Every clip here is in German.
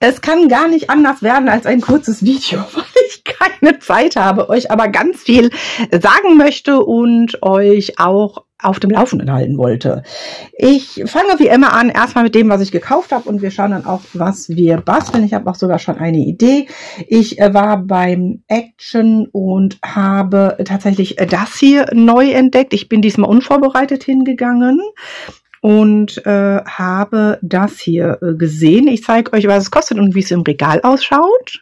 Es kann gar nicht anders werden als ein kurzes Video, weil ich keine Zeit habe, euch aber ganz viel sagen möchte und euch auch auf dem Laufenden halten wollte. Ich fange wie immer an, erstmal mit dem, was ich gekauft habe, und wir schauen dann auch, was wir basteln. Ich habe auch sogar schon eine Idee. Ich war beim Action und habe tatsächlich das hier neu entdeckt. Ich bin diesmal unvorbereitet hingegangen und habe das hier gesehen. Ich zeige euch, was es kostet und wie es im Regal ausschaut.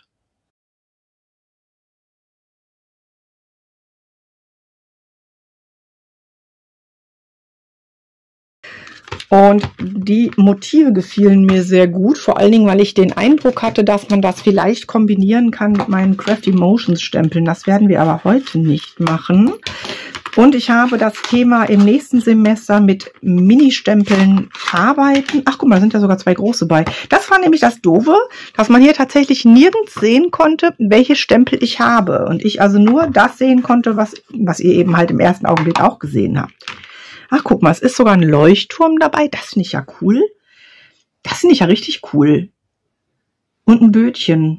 Und die Motive gefielen mir sehr gut, vor allen Dingen, weil ich den Eindruck hatte, dass man das vielleicht kombinieren kann mit meinen Crafty Motions Stempeln. Das werden wir aber heute nicht machen. Und ich habe das Thema im nächsten Semester mit Mini-Stempeln arbeiten. Ach, guck mal, da sind ja sogar 2 große bei. Das war nämlich das Doofe, dass man hier tatsächlich nirgends sehen konnte, welche Stempel ich habe. Und ich also nur das sehen konnte, was ihr eben halt im ersten Augenblick auch gesehen habt. Ach, guck mal, es ist sogar ein Leuchtturm dabei. Das finde ich ja cool. Das finde ich ja richtig cool. Und ein Bötchen.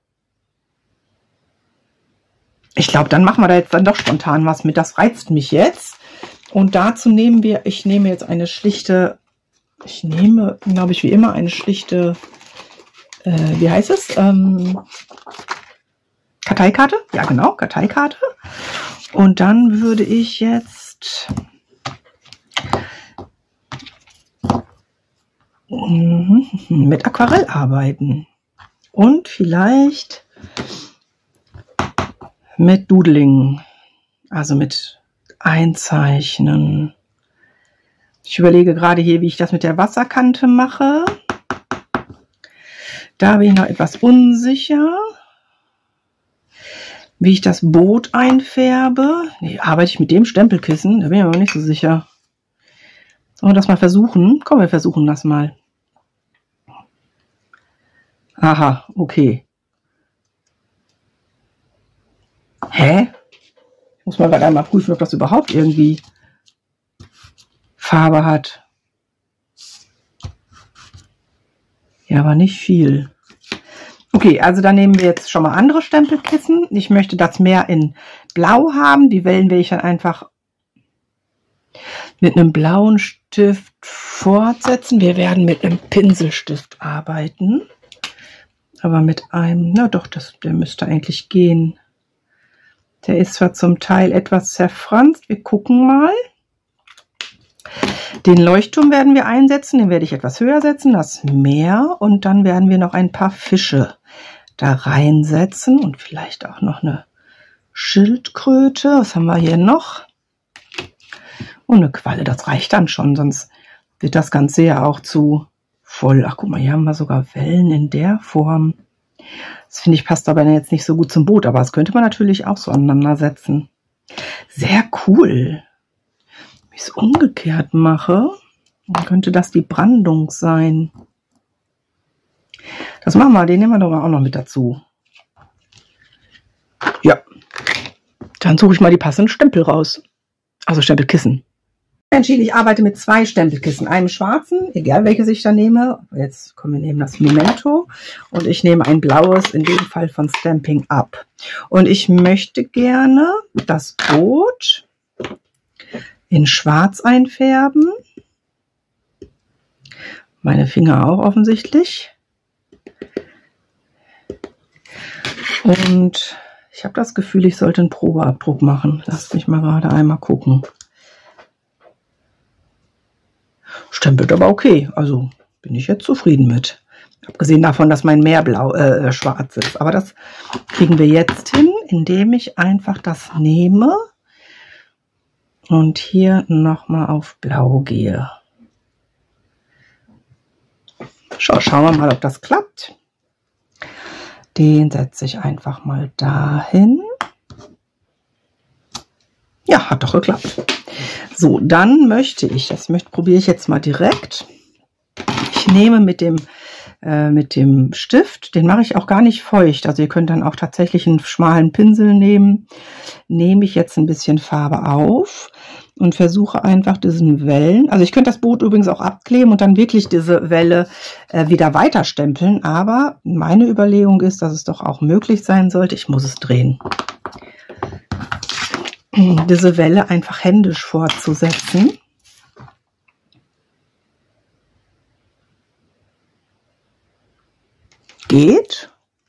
Ich glaube, dann machen wir da jetzt dann doch spontan was mit. Das reizt mich jetzt. Und dazu nehmen wir, ich nehme jetzt eine schlichte, ich nehme, glaube ich, wie immer eine schlichte, wie heißt es? Karteikarte? Ja, genau, Karteikarte. Und dann würde ich jetzt mit Aquarell arbeiten und vielleicht mit Doodling, also mit Einzeichnen. Ich überlege gerade hier, wie ich das mit der Wasserkante mache. Da bin ich noch etwas unsicher, wie ich das Boot einfärbe. Nee, arbeite ich mit dem Stempelkissen? Da bin ich aber nicht so sicher. Sollen wir das mal versuchen? Komm, wir versuchen das mal. Aha, okay. Hä? Ich muss mal gerade einmal prüfen, ob das überhaupt irgendwie Farbe hat. Ja, aber nicht viel. Okay, also dann nehmen wir jetzt schon mal andere Stempelkissen. Ich möchte das mehr in Blau haben. Die Wellen werde ich dann einfach mit einem blauen Stift fortsetzen. Wir werden mit einem Pinselstift arbeiten. Aber mit einem, na doch, der müsste eigentlich gehen. Der ist zwar zum Teil etwas zerfranst. Wir gucken mal. Den Leuchtturm werden wir einsetzen. Den werde ich etwas höher setzen, das Meer. Und dann werden wir noch ein paar Fische da reinsetzen. Und vielleicht auch noch eine Schildkröte. Was haben wir hier noch? Und eine Qualle. Das reicht dann schon, sonst wird das Ganze ja auch zu voll. Ach, guck mal, hier haben wir sogar Wellen in der Form. Das finde ich passt aber jetzt nicht so gut zum Boot, aber das könnte man natürlich auch so aneinander setzen. Sehr cool. Wenn ich es umgekehrt mache, dann könnte das die Brandung sein. Das machen wir, den nehmen wir doch auch noch mit dazu. Ja, dann suche ich mal die passenden Stempel raus. Also Stempelkissen. Entschieden, ich arbeite mit 2 Stempelkissen. Einem schwarzen, egal welches ich da nehme. Jetzt kommen wir nehmen das Memento. Und ich nehme ein blaues, in dem Fall von Stampin' Up. Und ich möchte gerne das Boot in schwarz einfärben. Meine Finger auch offensichtlich. Und ich habe das Gefühl, ich sollte einen Probeabdruck machen. Lasst mich mal gerade einmal gucken. Stempelt aber okay, also bin ich jetzt zufrieden mit. Abgesehen davon, dass mein Meer schwarz ist. Aber das kriegen wir jetzt hin, indem ich einfach das nehme und hier nochmal auf Blau gehe. Schauen wir mal, ob das klappt. Den setze ich einfach mal dahin. Ja, hat doch geklappt. So, dann möchte ich, probiere ich jetzt mal direkt. Ich nehme mit dem mit dem Stift. Den mache ich auch gar nicht feucht. Also ihr könnt dann auch tatsächlich einen schmalen Pinsel nehmen. Nehme ich jetzt ein bisschen Farbe auf und versuche einfach diesen Wellen, also ich könnte das Boot übrigens auch abkleben und dann wirklich diese Welle wieder weiter stempeln, aber meine Überlegung ist, dass es doch auch möglich sein sollte, ich muss es drehen, diese Welle einfach händisch fortzusetzen. Geht.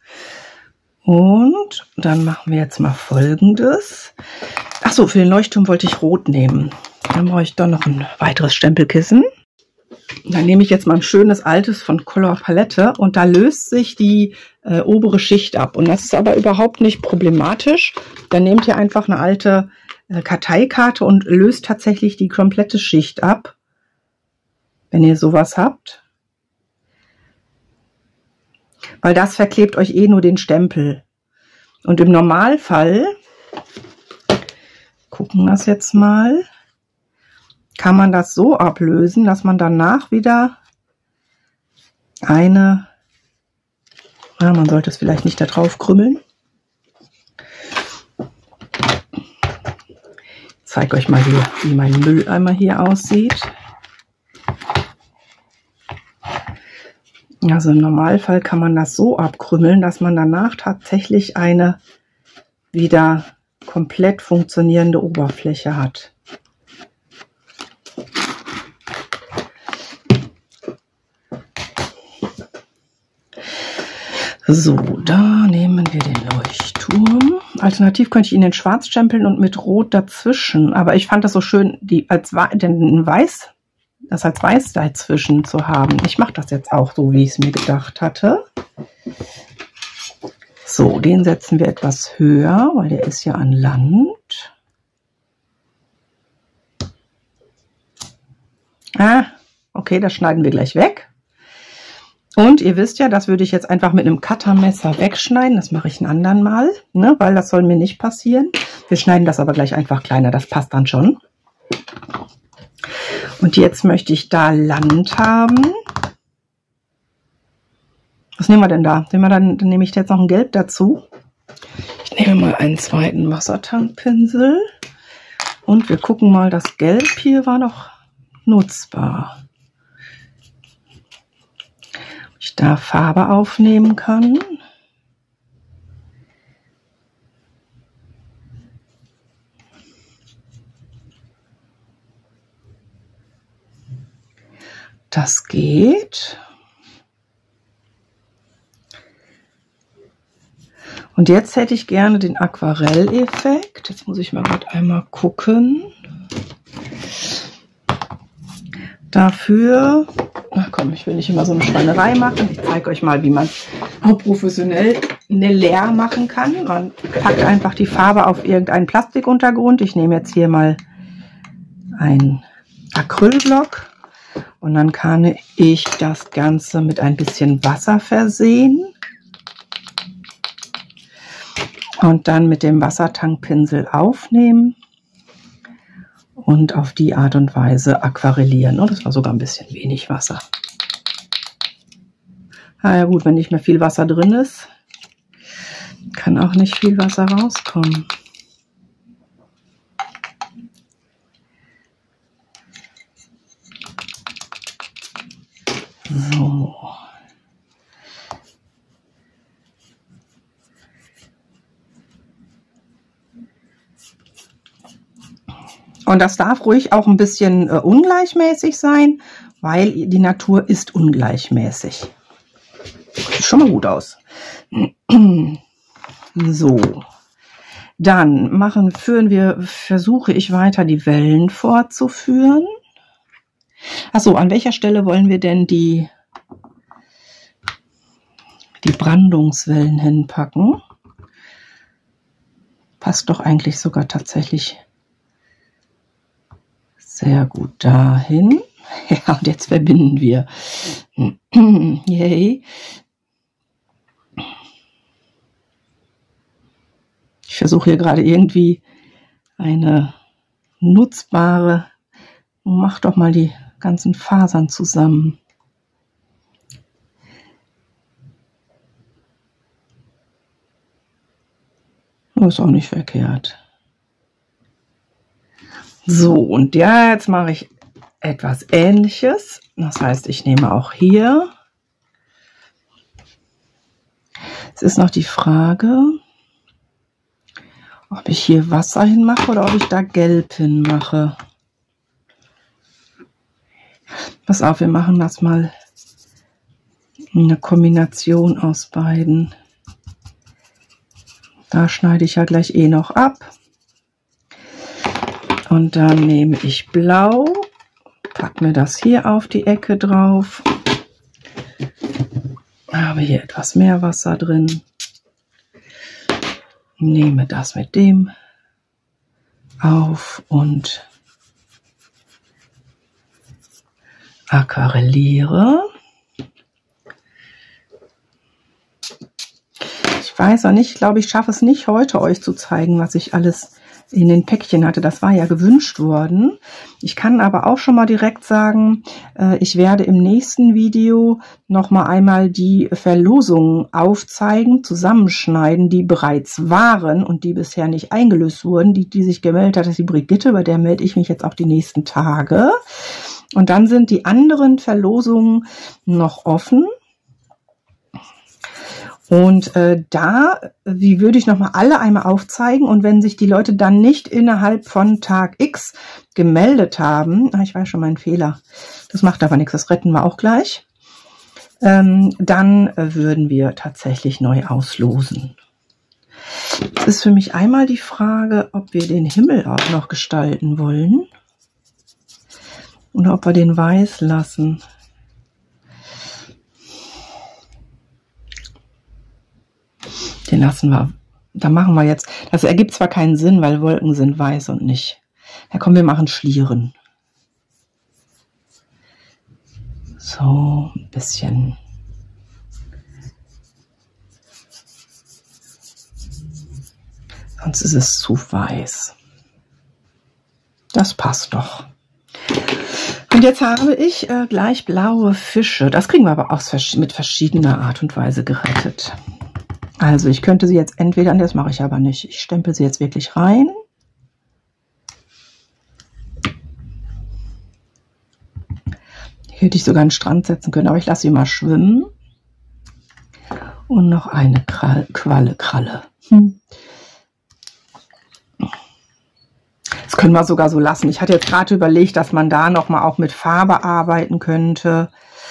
Und dann machen wir jetzt mal Folgendes. Ach so, für den Leuchtturm wollte ich rot nehmen. Dann brauche ich doch noch ein weiteres Stempelkissen. Dann nehme ich jetzt mal ein schönes altes von Color Palette und da löst sich die obere Schicht ab. Und das ist aber überhaupt nicht problematisch. Dann nehmt ihr einfach eine alte Karteikarte und löst tatsächlich die komplette Schicht ab, wenn ihr sowas habt. Weil das verklebt euch eh nur den Stempel. Und im Normalfall, gucken wir das jetzt mal, kann man das so ablösen, dass man danach wieder eine, man sollte es vielleicht nicht da drauf krümmeln. Ich zeige euch mal, wie mein Mülleimer hier aussieht. Also im Normalfall kann man das so abkrümmeln, dass man danach tatsächlich eine wieder komplett funktionierende Oberfläche hat. So, da nehmen wir den Leuchtturm. Alternativ könnte ich ihn in Schwarz stempeln und mit Rot dazwischen. Aber ich fand das so schön, das als Weiß dazwischen zu haben. Ich mache das jetzt auch so, wie ich es mir gedacht hatte. So, den setzen wir etwas höher, weil der ist ja an Land. Okay, das schneiden wir gleich weg. Und ihr wisst ja, das würde ich jetzt einfach mit einem Cuttermesser wegschneiden. Das mache ich ein andern Mal, ne, weil das soll mir nicht passieren. Wir schneiden das aber gleich einfach kleiner, das passt dann schon. Und jetzt möchte ich da Land haben. Was nehmen wir denn da? Dann nehme ich jetzt noch ein Gelb dazu. Ich nehme mal einen zweiten Wassertankpinsel. Und wir gucken mal, das Gelb hier war noch nutzbar. Ob ich da Farbe aufnehmen kann. Das geht. Und jetzt hätte ich gerne den Aquarelleffekt. Jetzt muss ich mal gerade einmal gucken. Dafür, ach komm, ich will nicht immer so eine Schweinerei machen. Ich zeige euch mal, wie man auch professionell eine leer machen kann. Man packt einfach die Farbe auf irgendeinen Plastikuntergrund. Ich nehme jetzt hier mal einen Acrylblock. Und dann kann ich das Ganze mit ein bisschen Wasser versehen. Und dann mit dem Wassertankpinsel aufnehmen. Und auf die Art und Weise aquarellieren. Oh, das war sogar ein bisschen wenig Wasser. Ja gut, wenn nicht mehr viel Wasser drin ist, kann auch nicht viel Wasser rauskommen. So. Und das darf ruhig auch ein bisschen ungleichmäßig sein, weil die Natur ist ungleichmäßig. Sieht schon mal gut aus. So. Dann versuche ich weiter die Wellen fortzuführen. Achso, an welcher Stelle wollen wir denn die Brandungswellen hinpacken? Passt doch eigentlich sogar tatsächlich sehr gut dahin. Ja, und jetzt verbinden wir. Yay. Ich versuche hier gerade irgendwie eine nutzbare, mach doch mal die ganzen Fasern zusammen. Ist auch nicht verkehrt. So, und ja, jetzt mache ich etwas Ähnliches. Das heißt, ich nehme auch hier. Es ist noch die Frage, ob ich hier Wasser hinmache oder ob ich da Gelb hinmache. Pass auf, wir machen das mal eine Kombination aus beiden. Da schneide ich ja gleich eh noch ab. Und dann nehme ich Blau, packe mir das hier auf die Ecke drauf. Habe hier etwas mehr Wasser drin. Nehme das mit dem auf und aquarelliere. Ich weiß auch nicht, ich glaube, ich schaffe es nicht heute euch zu zeigen, was ich alles in den Päckchen hatte. Das war ja gewünscht worden. Ich kann aber auch schon mal direkt sagen, ich werde im nächsten Video noch mal einmal die Verlosungen aufzeigen, zusammenschneiden, die bereits waren und die bisher nicht eingelöst wurden. Die sich gemeldet hat, ist die Brigitte, bei der melde ich mich jetzt auch die nächsten Tage. Und dann sind die anderen Verlosungen noch offen. Und die würde ich nochmal alle einmal aufzeigen. Und wenn sich die Leute dann nicht innerhalb von Tag X gemeldet haben, ich weiß schon meinen Fehler, das macht aber nichts, das retten wir auch gleich, dann würden wir tatsächlich neu auslosen. Es ist für mich einmal die Frage, ob wir den Himmel auch noch gestalten wollen oder ob wir den weiß lassen. Den lassen wir, da machen wir jetzt, das ergibt zwar keinen Sinn, weil Wolken sind weiß und nicht. Ja komm, wir machen Schlieren. So, ein bisschen. Sonst ist es zu weiß. Das passt doch. Und jetzt habe ich gleich blaue Fische. Das kriegen wir aber auch mit verschiedener Art und Weise gerettet. Also ich könnte sie jetzt entweder, das mache ich aber nicht, ich stempel sie jetzt wirklich rein. Hier hätte ich sogar einen Strand setzen können, aber ich lasse sie mal schwimmen. Und noch eine Kralle. Das können wir sogar so lassen. Ich hatte jetzt gerade überlegt, dass man da nochmal auch mit Farbe arbeiten könnte.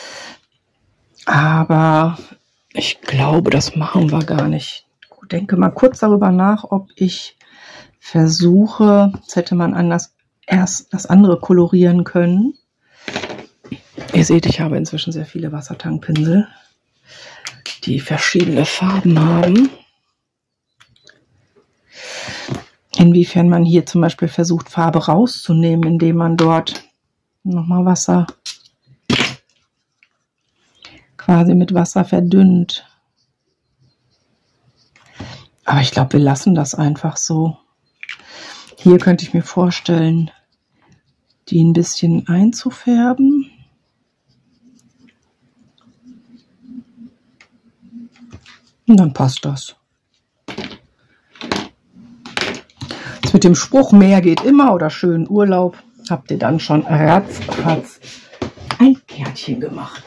Aber ich glaube, das machen wir gar nicht. Ich denke mal kurz darüber nach, ob ich versuche, jetzt hätte man anders erst das andere kolorieren können. Ihr seht, ich habe inzwischen sehr viele Wassertankpinsel, die verschiedene Farben haben. Inwiefern man hier zum Beispiel versucht, Farbe rauszunehmen, indem man dort nochmal Wasser quasi mit Wasser verdünnt. Aber ich glaube, wir lassen das einfach so. Hier könnte ich mir vorstellen, die ein bisschen einzufärben. Und dann passt das. Das mit dem Spruch, mehr geht immer oder schönen Urlaub, habt ihr dann schon ratzfatz ein Kärtchen gemacht.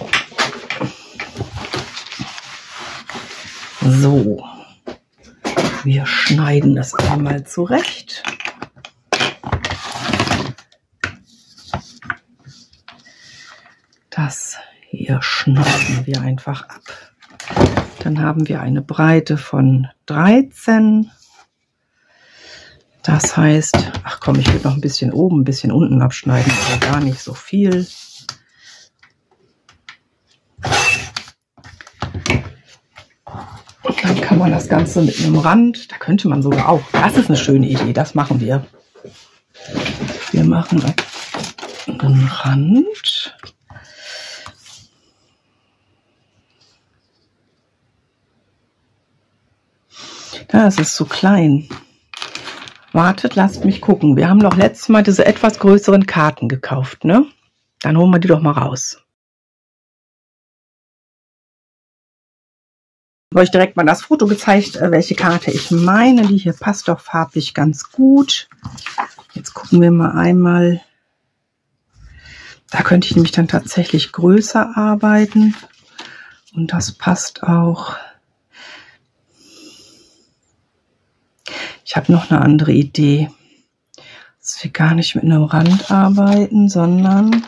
So, wir schneiden es einmal zurecht. Das hier schneiden wir einfach ab. Dann haben wir eine Breite von 13. Das heißt, ach komm, ich würde noch ein bisschen oben, ein bisschen unten abschneiden, aber gar nicht so viel. Dann kann man das Ganze mit einem Rand, da könnte man sogar auch, das ist eine schöne Idee, das machen wir. Wir machen einen Rand. Das ist zu klein. Wartet, lasst mich gucken. Wir haben doch letztes Mal diese etwas größeren Karten gekauft, ne? Dann holen wir die doch mal raus. euch direkt mal das Foto gezeigt, welche Karte ich meine. Die hier passt doch farblich ganz gut. Jetzt gucken wir mal einmal. Da könnte ich nämlich dann tatsächlich größer arbeiten. Und das passt auch. Ich habe noch eine andere Idee. Dass wir gar nicht mit einem Rand arbeiten, sondern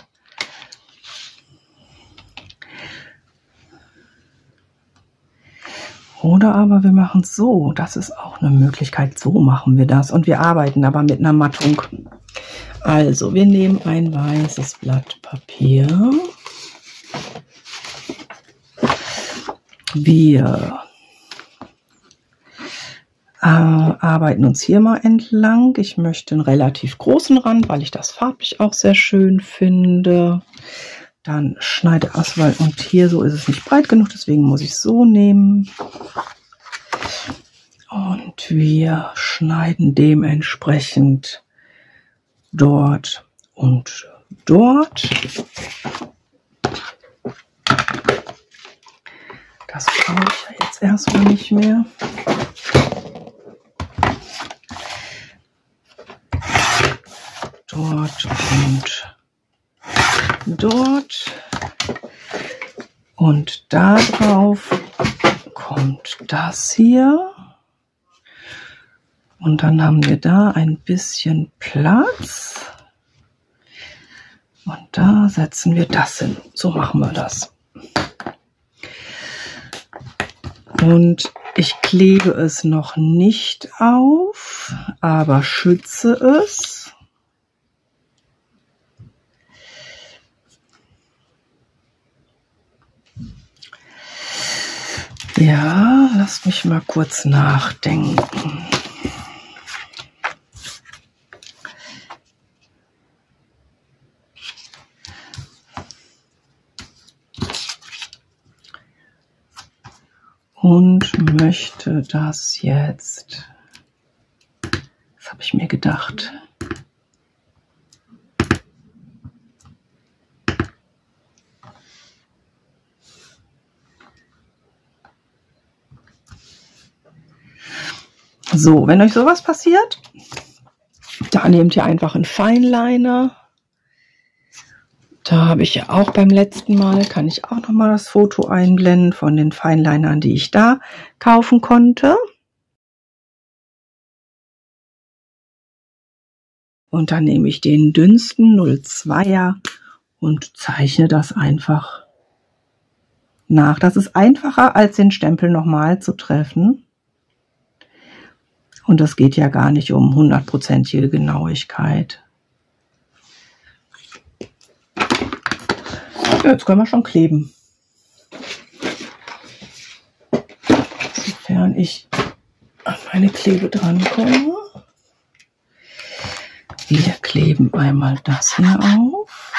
oder aber wir machen es so. Das ist auch eine Möglichkeit. So machen wir das. Und wir arbeiten aber mit einer Mattung. Also, wir nehmen ein weißes Blatt Papier. Wir arbeiten uns hier mal entlang. Ich möchte einen relativ großen Rand, weil ich das farblich auch sehr schön finde. Dann Schneideauswahl und hier so ist es nicht breit genug, deswegen muss ich es so nehmen. Und wir schneiden dementsprechend dort und dort. Das brauche ich ja jetzt erstmal nicht mehr. Dort und dort. Und da drauf kommt das hier. Und dann haben wir da ein bisschen Platz. Und da setzen wir das hin. So machen wir das. Und ich klebe es noch nicht auf, aber schütze es. Ja, lasst mich mal kurz nachdenken. Und möchte das jetzt, was habe ich mir gedacht? So, wenn euch sowas passiert, da nehmt ihr einfach einen Fineliner. Da habe ich ja auch beim letzten Mal, kann ich auch noch mal das Foto einblenden von den Finelinern, die ich da kaufen konnte. Und dann nehme ich den dünnsten 02er und zeichne das einfach nach. Das ist einfacher, als den Stempel nochmal zu treffen. Und das geht ja gar nicht um 100%ige Genauigkeit. Jetzt können wir schon kleben. Sofern ich an meine Klebe dran komme. Wir kleben einmal das hier auf.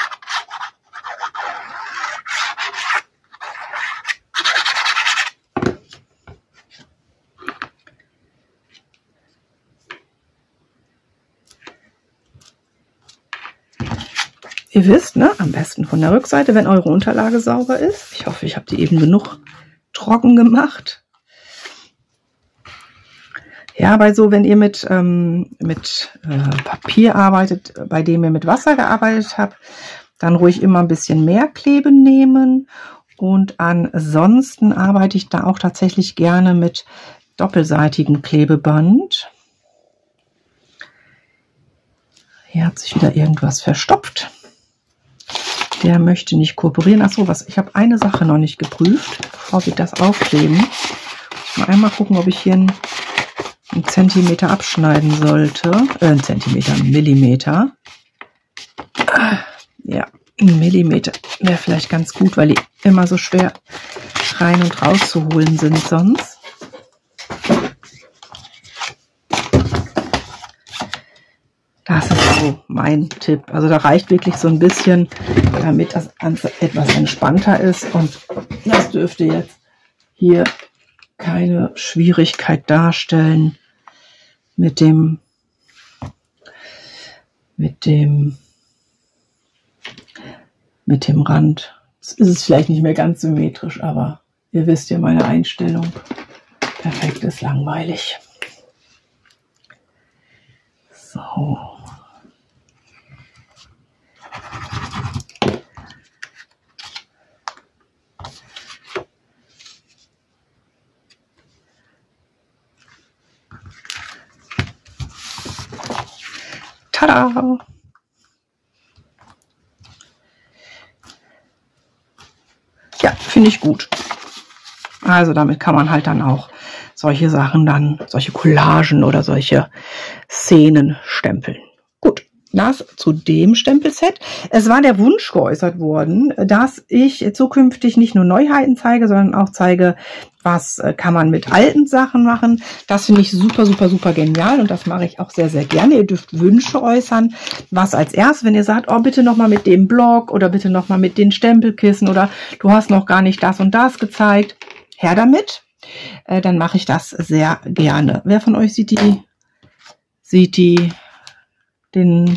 Ihr wisst, ne, am besten von der Rückseite, wenn eure Unterlage sauber ist. Ich hoffe, ich habe die eben genug trocken gemacht. Ja, weil so, wenn ihr mit Papier arbeitet, bei dem ihr mit Wasser gearbeitet habt, dann ruhig immer ein bisschen mehr Klebe nehmen. Und ansonsten arbeite ich da auch tatsächlich gerne mit doppelseitigem Klebeband. Hier hat sich wieder irgendwas verstopft. Der möchte nicht kooperieren. Achso, ich habe eine Sache noch nicht geprüft, bevor wir das aufkleben. Ich mal einmal gucken, ob ich hier einen Zentimeter abschneiden sollte. Einen Millimeter. Ja, ein Millimeter wäre vielleicht ganz gut, weil die immer so schwer rein und raus zu holen sind sonst. Das ist so mein Tipp. Also da reicht wirklich so ein bisschen, damit das Ganze etwas entspannter ist. Und das dürfte jetzt hier keine Schwierigkeit darstellen mit dem Rand. Jetzt ist es vielleicht nicht mehr ganz symmetrisch, aber ihr wisst ja meine Einstellung. Perfekt ist langweilig. So. Tada! Ja, finde ich gut. Also damit kann man halt dann auch solche Sachen dann, solche Collagen oder solche Szenen stempeln. Gut, das zu dem Stempelset. Es war der Wunsch geäußert worden, dass ich zukünftig nicht nur Neuheiten zeige, sondern auch zeige, was kann man mit alten Sachen machen. Das finde ich super, super, super genial und das mache ich auch sehr, sehr gerne. Ihr dürft Wünsche äußern. Was als erstes, wenn ihr sagt, oh, bitte nochmal mit dem Blog oder bitte nochmal mit den Stempelkissen oder du hast noch gar nicht das und das gezeigt, her damit. Dann mache ich das sehr gerne. Wer von euch sieht den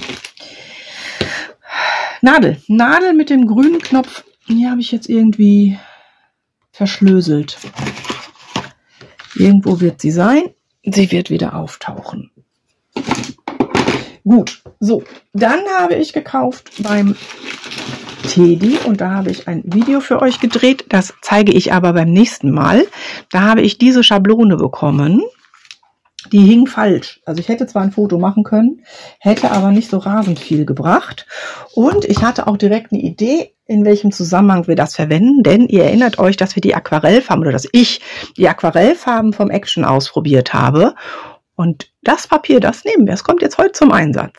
Nadel mit dem grünen Knopf? Die habe ich jetzt irgendwie verschlöselt. Irgendwo wird sie sein. Sie wird wieder auftauchen. Gut, so. Dann habe ich gekauft beim Teddy und da habe ich ein Video für euch gedreht. Das zeige ich aber beim nächsten Mal. Da habe ich diese Schablone bekommen. Die hing falsch. Also ich hätte zwar ein Foto machen können, hätte aber nicht so rasend viel gebracht. Und ich hatte auch direkt eine Idee, in welchem Zusammenhang wir das verwenden. Denn ihr erinnert euch, dass wir die Aquarellfarben oder dass ich die Aquarellfarben vom Action ausprobiert habe. Und das Papier, das nehmen wir. Es kommt jetzt heute zum Einsatz.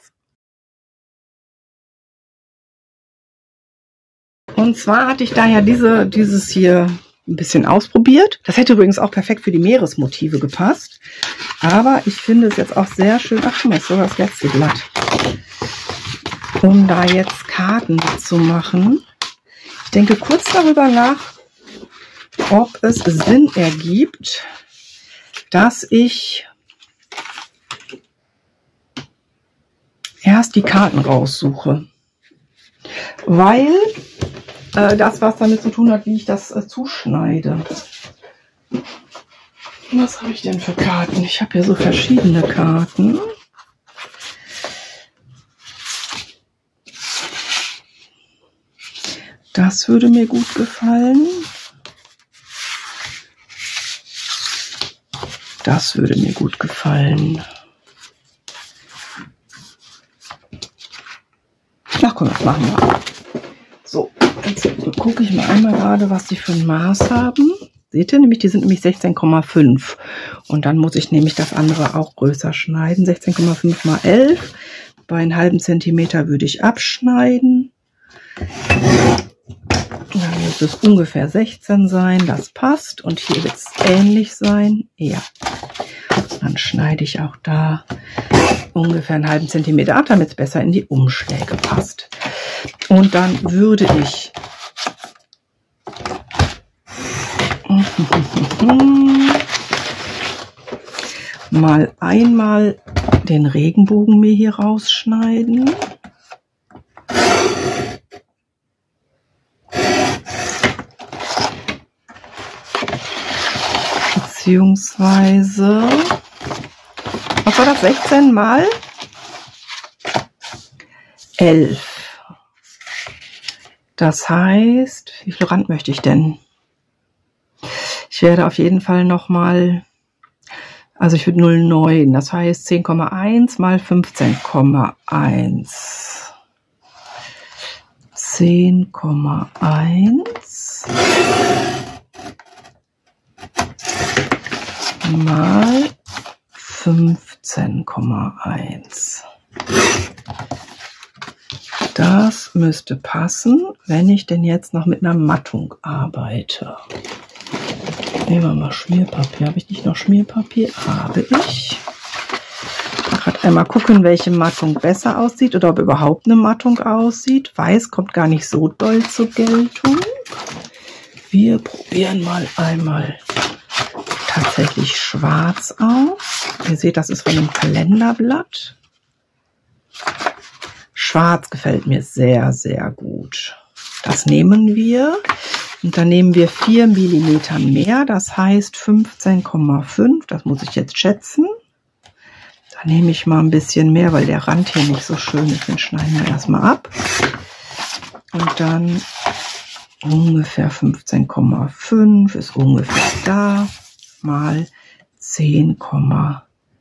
Und zwar hatte ich da ja dieses hier ein bisschen ausprobiert. Das hätte übrigens auch perfekt für die Meeresmotive gepasst. Aber ich finde es jetzt auch sehr schön. Ach, schon mal, ist sogar das letzte Blatt. Um da jetzt Karten zu machen. Ich denke kurz darüber nach, ob es Sinn ergibt, dass ich erst die Karten raussuche. Weil das, was damit zu tun hat, wie ich das zuschneide. Was habe ich denn für Karten? Ich habe ja so verschiedene Karten. Das würde mir gut gefallen. Das würde mir gut gefallen. Ach komm, das machen wir. So, jetzt gucke ich mal einmal gerade, was die für ein Maß haben. Seht ihr, nämlich die sind nämlich 16,5. Und dann muss ich nämlich das andere auch größer schneiden. 16,5 mal 11. Bei einem halben Zentimeter würde ich abschneiden. Dann müsste es ungefähr 16 sein. Das passt. Und hier wird es ähnlich sein. Ja. Dann schneide ich auch da ungefähr einen halben Zentimeter ab, damit es besser in die Umschläge passt. Und dann würde ich mal einmal den Regenbogen mir hier rausschneiden. Beziehungsweise, was war das, 16 mal 11. Das heißt, wie viel Rand möchte ich denn? Ich werde auf jeden Fall nochmal, also ich würde 0,9, das heißt 10,1 mal 15,1. 10,1 mal 15,1. Das müsste passen, wenn ich denn jetzt noch mit einer Mattung arbeite. Nehmen wir mal Schmierpapier. Habe ich nicht noch Schmierpapier? Habe ich. Gerade einmal gucken, welche Mattung besser aussieht oder ob überhaupt eine Mattung aussieht. Weiß kommt gar nicht so doll zur Geltung. Wir probieren mal einmal tatsächlich schwarz aus. Ihr seht, das ist von einem Kalenderblatt. Schwarz gefällt mir sehr, sehr gut. Das nehmen wir. Und dann nehmen wir 4 mm mehr, das heißt 15,5. Das muss ich jetzt schätzen. Da nehme ich mal ein bisschen mehr, weil der Rand hier nicht so schön ist. Den schneiden wir erstmal ab. Und dann ungefähr 15,5 ist ungefähr da, mal 10,5.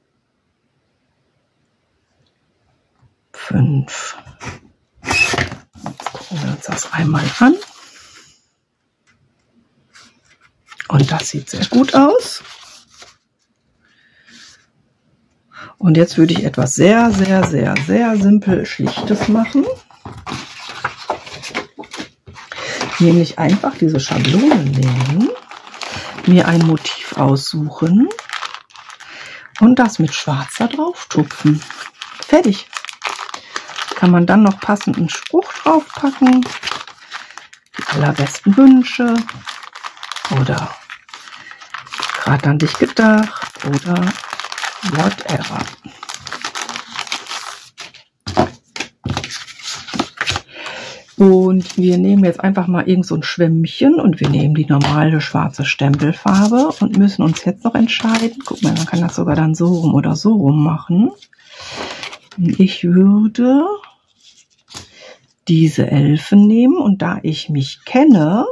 Jetzt gucken wir uns das einmal an. Und das sieht sehr gut aus. Und jetzt würde ich etwas sehr, sehr, sehr, sehr simpel Schlichtes machen. Nämlich einfach diese Schablone nehmen, mir ein Motiv aussuchen und das mit Schwarz da drauf tupfen. Fertig. Kann man dann noch passenden Spruch draufpacken, die allerbesten Wünsche oder gerade an dich gedacht oder whatever. Und wir nehmen jetzt einfach mal irgend so ein Schwämmchen und wir nehmen die normale schwarze Stempelfarbe und müssen uns jetzt noch entscheiden. Guck mal, man kann das sogar dann so rum oder so rum machen. Ich würde diese Elfen nehmen und da ich mich kenne,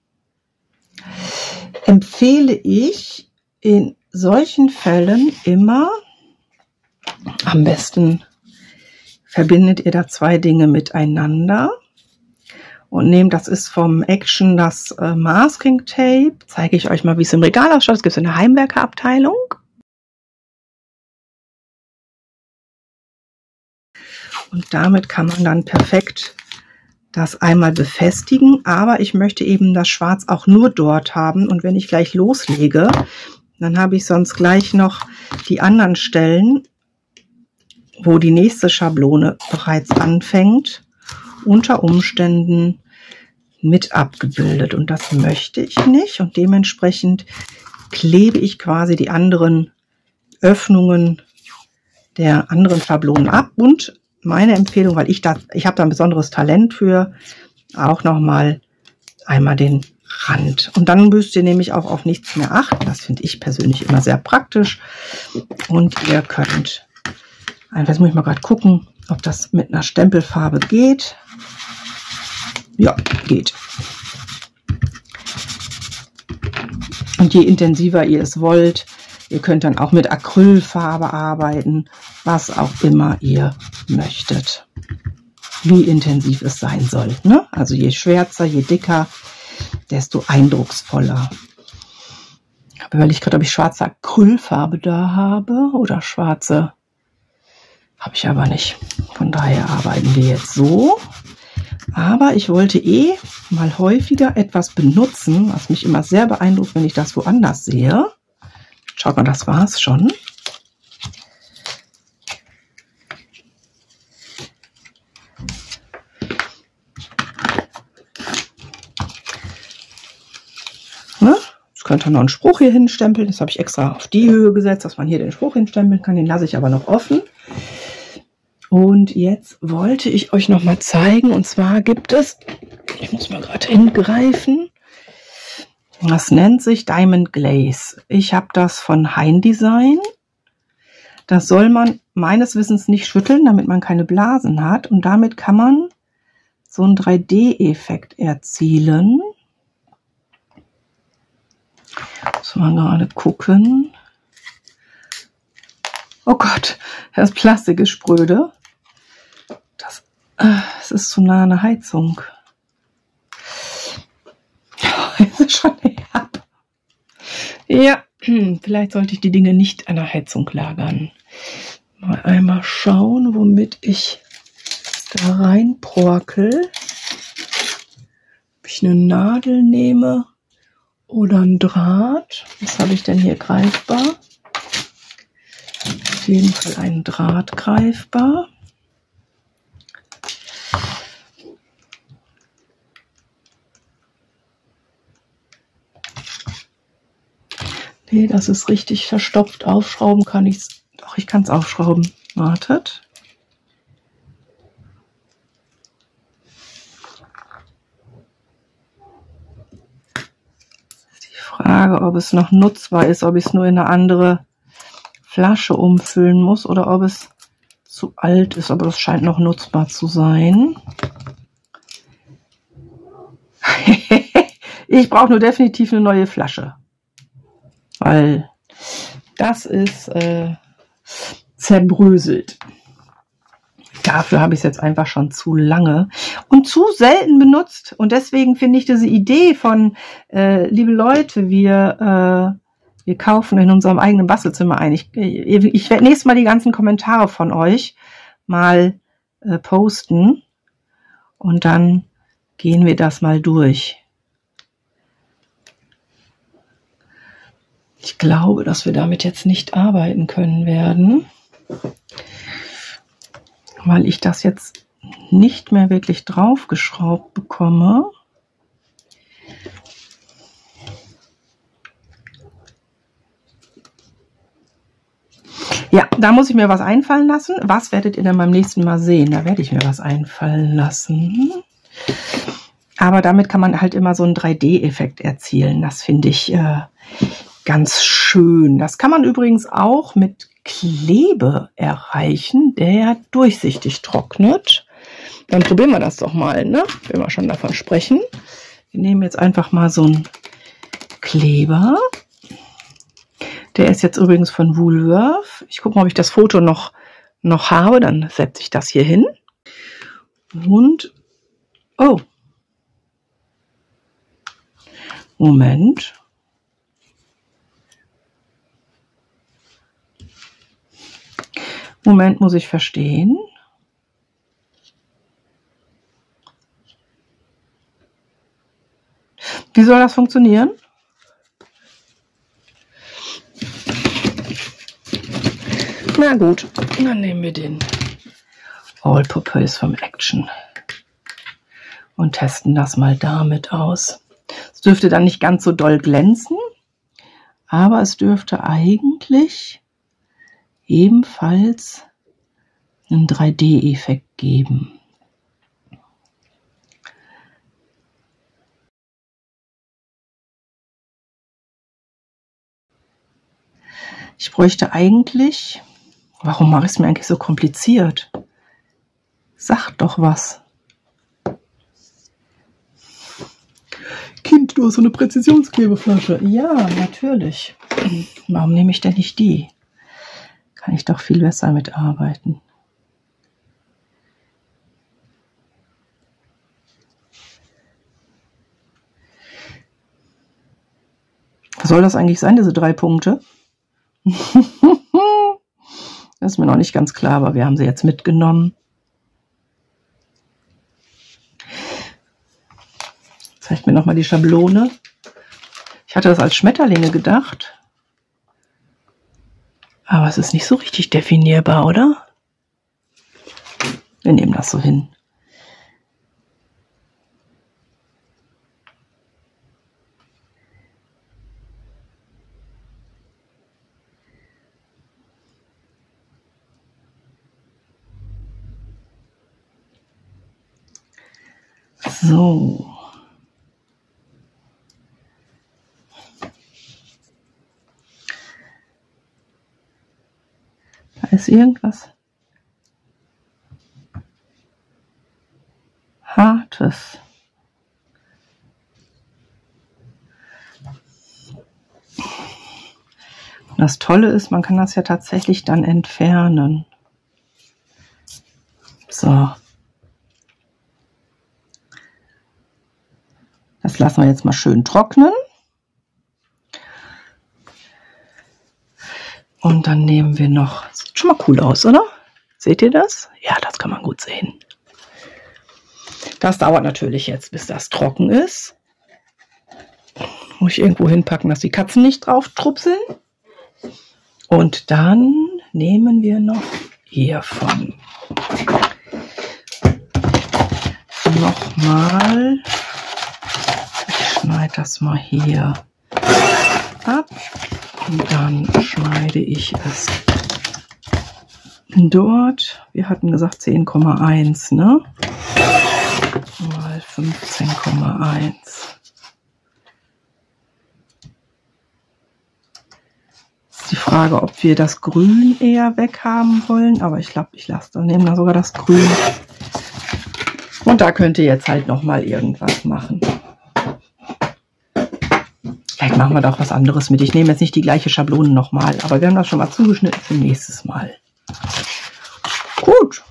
empfehle ich in solchen Fällen immer, am besten verbindet ihr da 2 Dinge miteinander und nehmt, das ist vom Action das Masking Tape, zeige ich euch mal, wie es im Regal ausschaut, das gibt es in der Heimwerkerabteilung. Und damit kann man dann perfekt das einmal befestigen, aber ich möchte eben das Schwarz auch nur dort haben und wenn ich gleich loslege, dann habe ich sonst gleich noch die anderen Stellen, wo die nächste Schablone bereits anfängt, unter Umständen mit abgebildet und das möchte ich nicht und dementsprechend klebe ich quasi die anderen Öffnungen der anderen Schablonen ab und meine Empfehlung, weil ich habe da ein besonderes Talent für, auch nochmal einmal den Rand. Und dann müsst ihr nämlich auch auf nichts mehr achten. Das finde ich persönlich immer sehr praktisch. Und ihr könnt, jetzt muss ich mal gerade gucken, ob das mit einer Stempelfarbe geht. Ja, geht. Und je intensiver ihr es wollt, ihr könnt dann auch mit Acrylfarbe arbeiten, was auch immer ihr möchtet. Wie intensiv es sein soll. Ne? Also je schwärzer, je dicker, desto eindrucksvoller. Ich habe überlegt gerade, ob ich schwarze Acrylfarbe da habe oder schwarze. Habe ich aber nicht. Von daher arbeiten wir jetzt so. Aber ich wollte mal häufiger etwas benutzen, was mich immer sehr beeindruckt, wenn ich das woanders sehe. Schaut mal, das war's schon. Ne? Jetzt könnt ihr noch einen Spruch hier hinstempeln. Das habe ich extra auf die Höhe gesetzt, dass man hier den Spruch hinstempeln kann. Den lasse ich aber noch offen. Und jetzt wollte ich euch noch mal zeigen. Und zwar gibt es, ich muss mal gerade hingreifen, das nennt sich Diamond Glaze. Ich habe das von Hein Design. Das soll man meines Wissens nicht schütteln, damit man keine Blasen hat. Und damit kann man so einen 3D-Effekt erzielen. Muss man gerade gucken. Oh Gott, das Plastik ist spröde. Es ist zu nah an der Heizung. Es ist schon herb. Ja, vielleicht sollte ich die Dinge nicht an der Heizung lagern. Mal einmal schauen, womit ich da reinporkel. Ob ich eine Nadel nehme oder ein Draht. Was habe ich denn hier greifbar? Auf jeden Fall ein Draht greifbar. Nee, das ist richtig verstopft. Aufschrauben kann ich es. Doch, ich kann es aufschrauben. Wartet. Frage, ob es noch nutzbar ist, ob ich es nur in eine andere Flasche umfüllen muss oder ob es zu alt ist, aber das scheint noch nutzbar zu sein. Ich brauche nur definitiv eine neue Flasche, weil das ist zerbröselt. Dafür habe ich es jetzt einfach schon zu lange und zu selten benutzt. Und deswegen finde ich diese Idee von, liebe Leute, wir kaufen in unserem eigenen Bastelzimmer ein. Ich werde nächstes Mal die ganzen Kommentare von euch mal posten. Und dann gehen wir das mal durch. Ich glaube, dass wir damit jetzt nicht arbeiten können werden, weil ich das jetzt nicht mehr wirklich draufgeschraubt bekomme. Ja, da muss ich mir was einfallen lassen. Was werdet ihr dann beim nächsten Mal sehen? Da werde ich mir was einfallen lassen. Aber damit kann man halt immer so einen 3D-Effekt erzielen. Das finde ich ganz schön. Das kann man übrigens auch mit Klebe erreichen, der durchsichtig trocknet. Dann probieren wir das doch mal, ne? Wenn wir schon davon sprechen. Wir nehmen jetzt einfach mal so einen Kleber. Der ist jetzt übrigens von Woolworth. Ich gucke mal, ob ich das Foto noch habe. Dann setze ich das hier hin. Und, oh. Moment. Moment, muss ich verstehen. Wie soll das funktionieren? Na gut, dann nehmen wir den All-Purpose vom Action und testen das mal damit aus. Es dürfte dann nicht ganz so doll glänzen, aber es dürfte eigentlich ebenfalls einen 3D-Effekt geben. Ich bräuchte eigentlich, warum mache ich es mir eigentlich so kompliziert? Sag doch was. Kind, du hast so eine Präzisionsklebeflasche. Ja, natürlich. Warum nehme ich denn nicht die? Kann ich doch viel besser mitarbeiten. Was soll das eigentlich sein, diese 3 Punkte? Das ist mir noch nicht ganz klar, aber wir haben sie jetzt mitgenommen. Zeigt mir nochmal die Schablone. Ich hatte das als Schmetterlinge gedacht. Aber es ist nicht so richtig definierbar, oder? Wir nehmen das so hin. So. Da ist irgendwas Hartes. Das Tolle ist, man kann das ja tatsächlich dann entfernen. So. Das lassen wir jetzt mal schön trocknen. Und dann nehmen wir noch, sieht schon mal cool aus, oder? Seht ihr das? Ja, das kann man gut sehen. Das dauert natürlich jetzt, bis das trocken ist. Muss ich irgendwo hinpacken, dass die Katzen nicht drauf trupseln. Und dann nehmen wir noch hiervon nochmal. Ich schneide das mal hier ab. Und dann schneide ich es dort. Wir hatten gesagt 10,1, ne? Mal 15,1. Frage, ob wir das Grün eher weghaben wollen, aber ich glaube, ich lasse das. Nehmen wir sogar das Grün. Und da könnt ihr jetzt halt nochmal irgendwas machen. Vielleicht machen wir doch was anderes mit. Ich nehme jetzt nicht die gleiche Schablone nochmal, aber wir haben das schon mal zugeschnitten für nächstes Mal. Gut.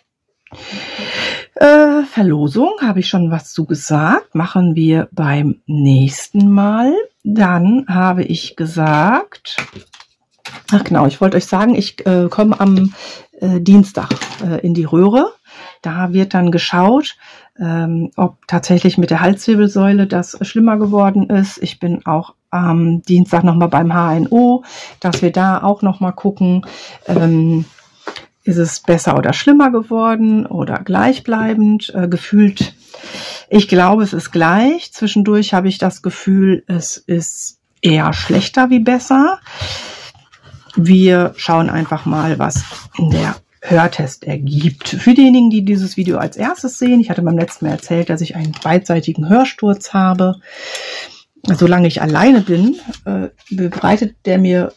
Verlosung, habe ich schon was zu gesagt. Machen wir beim nächsten Mal. Dann habe ich gesagt, ach genau, ich wollte euch sagen, ich komme am Dienstag in die Röhre. Da wird dann geschaut, ob tatsächlich mit der Halswirbelsäule das schlimmer geworden ist. Ich bin auch am Dienstag nochmal beim HNO, dass wir da auch nochmal gucken, ist es besser oder schlimmer geworden oder gleichbleibend gefühlt. Ich glaube, es ist gleich. Zwischendurch habe ich das Gefühl, es ist eher schlechter wie besser. Wir schauen einfach mal, was der Hörtest ergibt. Für diejenigen, die dieses Video als erstes sehen, ich hatte beim letzten Mal erzählt, dass ich einen beidseitigen Hörsturz habe. Solange ich alleine bin, bereitet der mir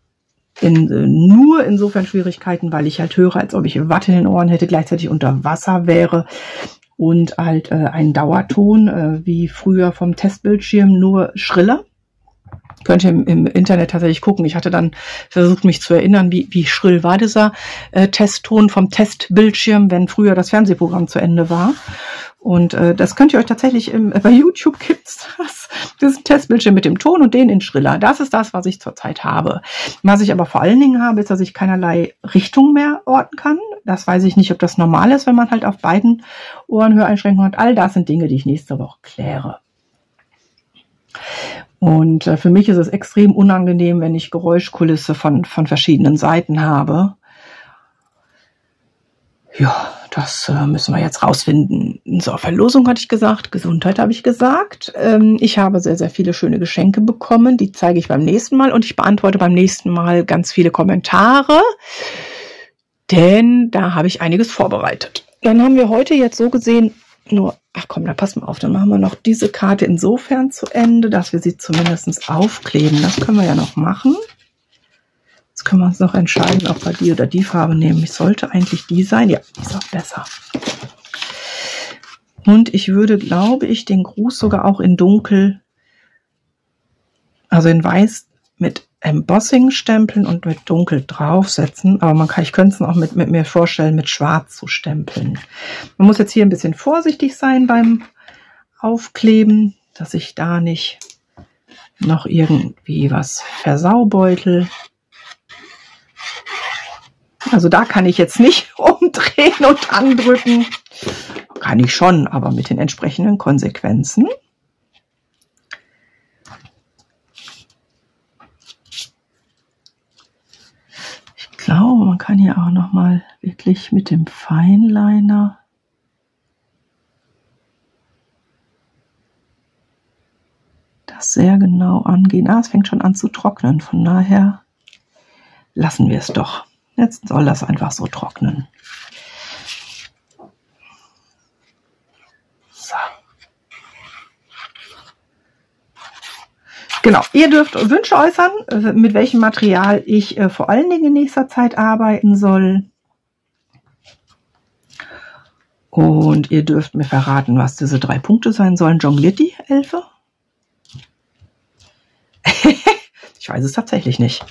nur insofern Schwierigkeiten, weil ich halt höre, als ob ich Watte in den Ohren hätte, gleichzeitig unter Wasser wäre und halt ein Dauerton, wie früher vom Testbildschirm, nur schriller. Könnt ihr im Internet tatsächlich gucken. Ich hatte dann versucht, mich zu erinnern, wie schrill war dieser Testton vom Testbildschirm, wenn früher das Fernsehprogramm zu Ende war. Und das könnt ihr euch tatsächlich bei YouTube gibt's diesen Testbildschirm mit dem Ton und den in schriller. Das ist das, was ich zurzeit habe. Was ich aber vor allen Dingen habe, ist, dass ich keinerlei Richtung mehr orten kann. Das weiß ich nicht, ob das normal ist, wenn man halt auf beiden Ohren Höreinschränkungen hat. All das sind Dinge, die ich nächste Woche kläre. Und für mich ist es extrem unangenehm, wenn ich Geräuschkulisse von verschiedenen Seiten habe. Ja, das müssen wir jetzt rausfinden. So, Verlosung hatte ich gesagt, Gesundheit habe ich gesagt. Ich habe sehr, sehr viele schöne Geschenke bekommen. Die zeige ich beim nächsten Mal und ich beantworte beim nächsten Mal ganz viele Kommentare, denn da habe ich einiges vorbereitet. Dann haben wir heute jetzt so gesehen nur, ach komm, da pass mal auf, dann machen wir noch diese Karte insofern zu Ende, dass wir sie zumindest aufkleben. Das können wir ja noch machen. Jetzt können wir uns noch entscheiden, ob wir die oder die Farbe nehmen. Ich sollte eigentlich die sein. Ja, die ist auch besser. Und ich würde, glaube ich, den Gruß sogar auch in dunkel, also in weiß mit Embossing stempeln und mit dunkel draufsetzen. Aber ich könnte es auch mit mir vorstellen, mit schwarz zu stempeln. Man muss jetzt hier ein bisschen vorsichtig sein beim Aufkleben, dass ich da nicht noch irgendwie was versaubeutel. Also da kann ich jetzt nicht umdrehen und andrücken. Kann ich schon, aber mit den entsprechenden Konsequenzen. Ich glaube, man kann hier auch noch mal wirklich mit dem Feinliner das sehr genau angehen. Es fängt schon an zu trocknen, von daher lassen wir es doch. Jetzt soll das einfach so trocknen. So. Genau, ihr dürft Wünsche äußern, mit welchem Material ich vor allen Dingen in nächster Zeit arbeiten soll. Und ihr dürft mir verraten, was diese 3 Punkte sein sollen. Jongliert die Elfe? Ich weiß es tatsächlich nicht.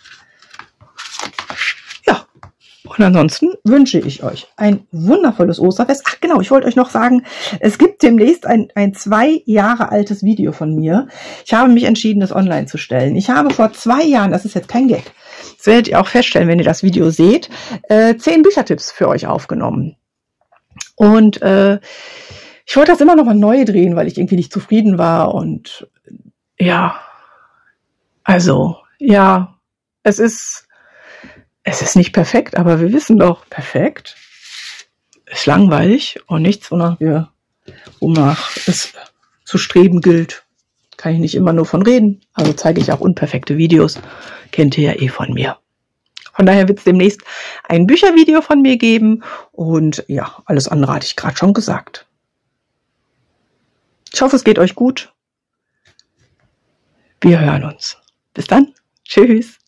Und ansonsten wünsche ich euch ein wundervolles Osterfest. Ach genau, ich wollte euch noch sagen, es gibt demnächst ein 2 Jahre altes Video von mir. Ich habe mich entschieden, das online zu stellen. Ich habe vor 2 Jahren, das ist jetzt kein Gag, das werdet ihr auch feststellen, wenn ihr das Video seht, 10 Büchertipps für euch aufgenommen. Und ich wollte das immer noch mal neu drehen, weil ich irgendwie nicht zufrieden war. Und ja, also ja, es ist nicht perfekt, aber wir wissen doch, perfekt ist langweilig und nichts, wonach es zu streben gilt. Kann ich nicht immer nur von reden, also zeige ich auch unperfekte Videos. Kennt ihr ja eh von mir. Von daher wird es demnächst ein Büchervideo von mir geben und ja, alles andere hatte ich gerade schon gesagt. Ich hoffe, es geht euch gut. Wir hören uns. Bis dann. Tschüss.